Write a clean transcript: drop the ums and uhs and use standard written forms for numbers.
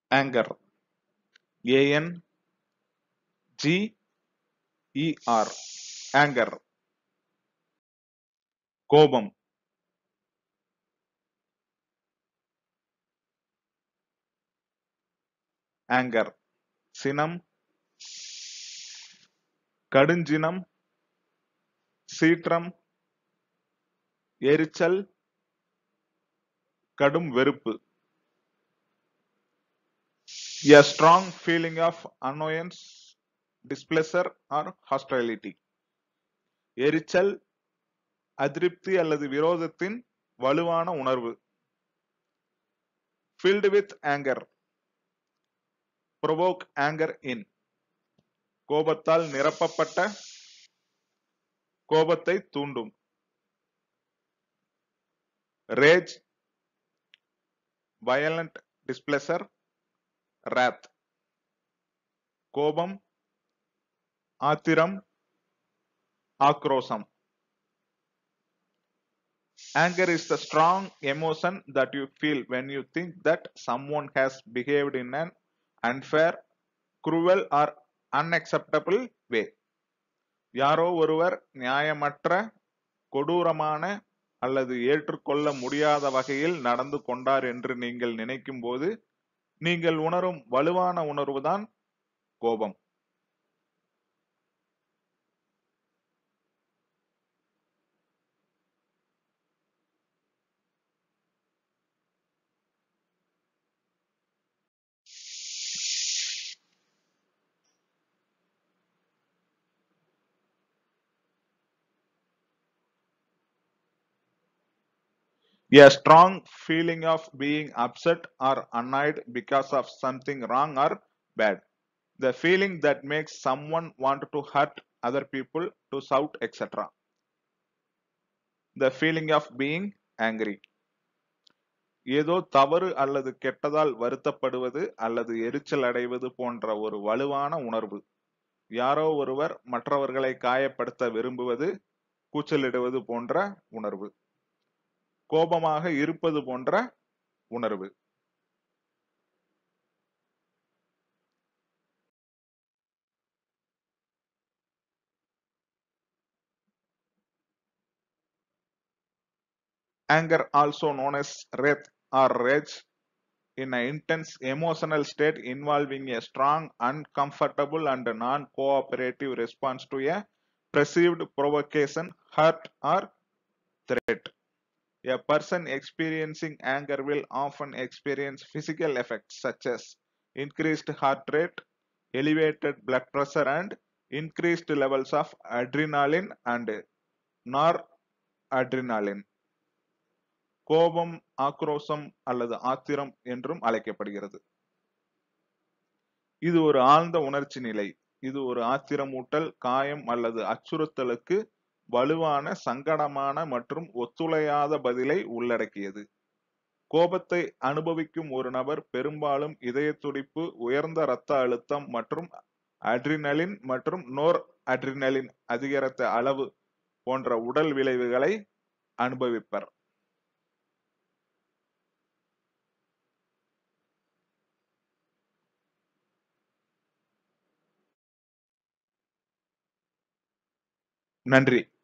anger, A-N-G-E-R, anger. கோபம், anger. சினம், கடுஞ்சினம், சீற்றம், எரிச்சல், கடும் வெறுப்பு. A strong feeling of annoyance, displeasure or hostility. எரிச்சல், அதிருப்தி அல்லது விரோதத்தின் வலுவான உணர்வு. Filled with anger, provoke anger in. கோபத்தால் நிரப்பப்பட்ட, கோபத்தை தூண்டும். Rage, violent displeasure, wrath. கோபம், ஆத்திரம், ஆக்ரோஷம். Anger is the strong emotion that you feel when you think that someone has behaved in an unfair, cruel or unacceptable way. யாரோ ஒருவர் நியாயமற்ற, கொடூரமான அல்லது ஏற்றுக்கொள்ள முடியாத வகையில் நடந்து கொண்டார் என்று நீங்கள் நினைக்கும் போது நீங்கள் உணரும் வலுவான உணர்வுதான் கோபம். A strong feeling of being upset or annoyed because of something wrong or bad. The feeling that makes someone want to hurt other people, to shout, etc. The feeling of being angry. ஏதோ தவறு அல்லது கெட்டதால் வருத்தப்படுவது அல்லது எரிச்சல் அடைவது போன்ற ஒரு வலுவான உணர்வு. யாரோ ஒருவர் மற்றவர்களை காயப்படுத்த விரும்புவது, கூச்சலிடுவது போன்ற உணர்வு. கோபமாக இருப்பது போன்ற உணர்வு. Anger, also known as wrath or rage, in an intense emotional state involving a strong, uncomfortable and non-cooperative response to a perceived provocation, hurt or threat. A person experiencing anger will often experience physical effects such as increased heart rate, elevated blood pressure and increased levels of adrenaline and noradrenaline. கோபம், ஆக்ரோஷம் அல்லது ஆத்திரம் என்றும் அழைக்கப்படுகிறது. இது ஒரு ஆழ்ந்த உணர்ச்சி நிலை. இது ஒரு ஆத்திரமூட்டல், காயம் அல்லது அச்சுறுத்தலுக்கு வலுவான, சங்கடமான மற்றும் ஒத்துழையாத பதிலை உள்ளடக்கியது. கோபத்தை அனுபவிக்கும் ஒரு நபர் பெரும்பாலும் இதய துடிப்பு, உயர்ந்த இரத்த அழுத்தம் மற்றும் அட்ரினலின் மற்றும் நோர் அட்ரினலின் அதிகரித்த அளவு போன்ற உடல் விளைவுகளை அனுபவிப்பர். நன்றி.